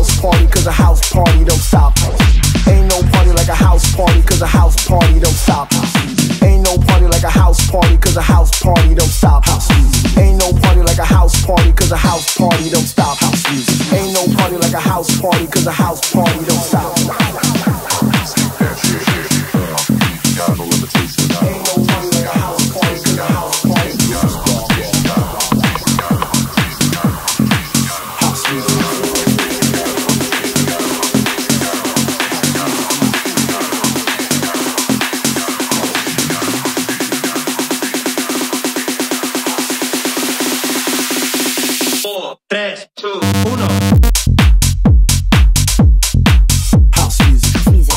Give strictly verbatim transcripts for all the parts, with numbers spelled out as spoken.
house party, cause a house party don't stop. Ain't no party like a house party, cause a house party don't stop. Ain't no party like a house party, cause a house party don't stop. Ain't no party like a house party, cause a house party don't stop. Ain't no party like a house party, cause a house party don't stop. Got no limitation. Ain't no party like a house party, cause a house party don't stop. House music. four, three, two, one. House music.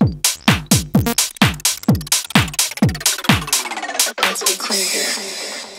Let's be clear here.